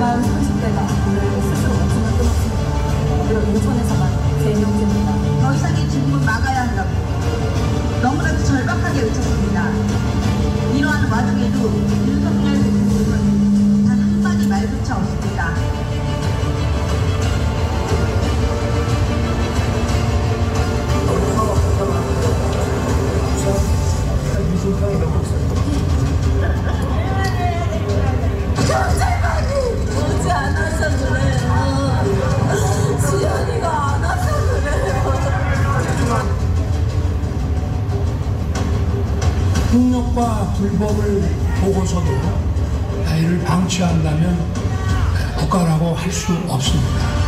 나간 30대가 오늘 스스로 목숨을 끊었습니다. 그리고 인천에서만 3명째입니다. 더 이상의 죽음은 막아야 한다고 너무나도 절박하게 외쳤습니다. 이러한 와중에도 윤석열 대통령은 단 한마디 말조차 없습니다. 오지 않아서 그래요. 수연이가 안 와서 그래요. 폭력과 불법을 보고서도 이를 방치한다면 국가라고 할 수 없습니다.